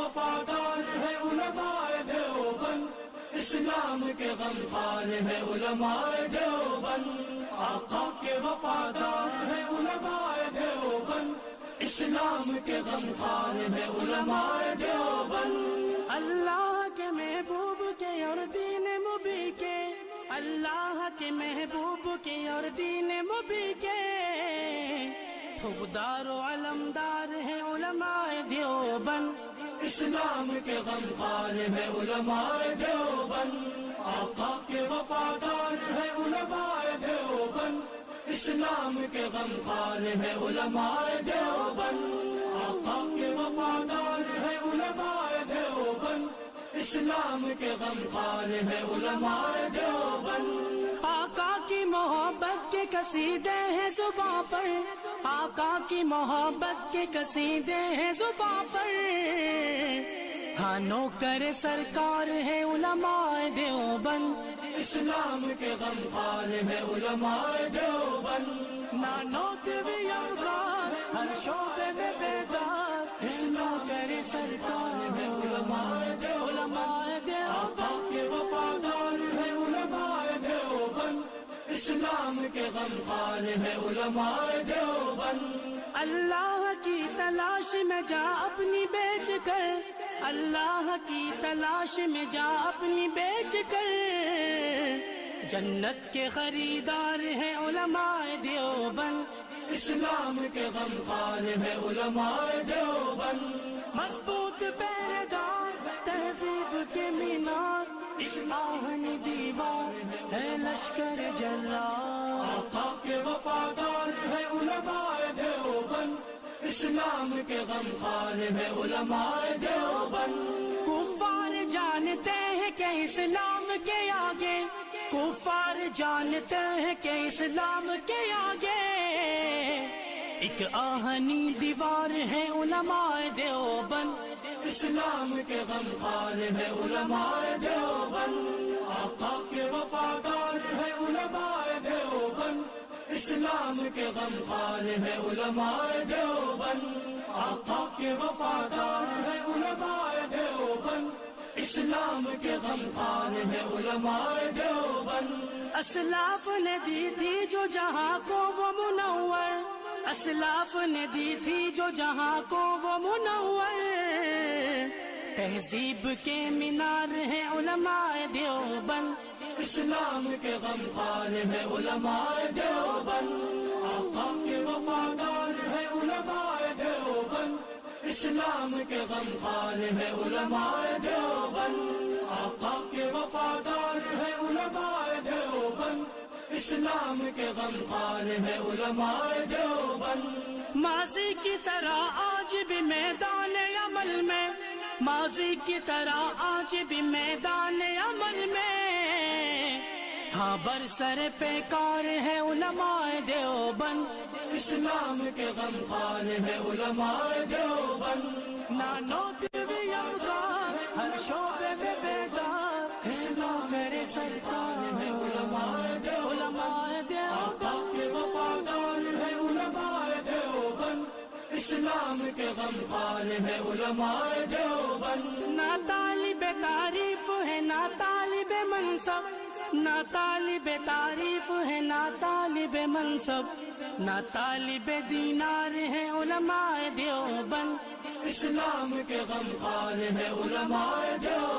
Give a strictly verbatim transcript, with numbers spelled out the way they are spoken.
وفادار ہے علماء دیوبند، اسلام کے غمخوار ہے علماء دیوبند، آقا کے وفادار ہے علماء دیوبند، اسلام کے غمخوار ہے علماء دیوبند۔ اللہ کے محبوب کے اور دین مبی کے، اللہ کے محبوب کے اور دین مبی کے خوددار و علمدار ہے علماء دیوبند، اسلام کے غمخوار ہے علماء دیوبند، آقا کے وفادار ہے علماء دیوبند، اسلام کے غمخوار ہے علماء دیوبند، آقا کے وفادار ہے علماء دیوبند، اسلام کے غمخوار ہے علماء دیوبند۔ آقا کی محبت کے قصیدے ہیں زباں پر، آقا کی محبت کے قصیدے ہیں زباں پر، ہاں نوکر سرکار ہے علماء دیوبند، اسلام کے غمخوار ہے علماء دیوبند، نانوت بھی یار ہر شعبے میں بیدار، نوکر سرکار ہے علماء دیوبند، آقا کے وفادار ہے علماء دیوبند، اسلام کے غمخوار ہے علماء دیوبند۔ اللہ کی تلاش میں جا اپنی بیچ کر، اللہ کی تلاش میں جا اپنی بیچ کر، جنت کے خریدار ہیں علماء دیوبند، اسلام کے غمخوار ہے علماء دیوبند، مضبوط پیدار تہذیب کے مینار، آہنی دیوار ہے لشکر جلال، آقا کے وفادار ہے علماء دیوبند، اسلام کے غمخوار ہے علماء دیوبند۔ کفار جانتے ہیں کہ اسلام کے آگے، کفار جانتے ہیں کہ اسلام کے آگے ایک آہنی دیوار ہے علماء دیوبند، اسلام کے غمخوار ہے علماء دیوبند، آقا کے وفادار ہے علماء دیوبند، اسلام کے غمخوار ہے علماء دیوبند، آقا کے وفادار ہے علماء دیوبند، اسلام کے غمخوار ہے علماء دیوبند۔ اسلاف نے دی تھی جو جہاں کو وہ منور، اسلاف نے دی تھی جو جہاں کو وہ منور، تہذیب کے مینار ہیں علماء دیوبند، اسلام کے غمخوار ہے علماء دیوبند، آقا کے وفادار ہے علماء دیوبند، اسلام کے غمخوار ہے علماء دیوبند، آقا کے وفادار ہے علماء دیوبند، اسلام کے غمخوار ہے علماء دیوبند۔ ماضی کی طرح آج بھی میدان عمل میں، ماضی کی طرح آج بھی میدان عمل میں، ہاں برسر پیکار ہے علماء دیوبند، اسلام کے غمخوار ہے علماء دیوبند، نانوت بھی یار ہر شعبے میں بیدار، نوکر سرکار ہے علماء دیوبند، آقا کے وفادار ہے علماء دیوبند، اسلام کے غمخوار ہے علماء دیوبند۔ نہ طالب تعریف ہے نہ طالب منصب، نہ طالب تعریف ہے نہ طالب منصب، نہ طالب دینار ہے علماء دیوبند، اسلام کے غمخوار ہے علماء دیوبند۔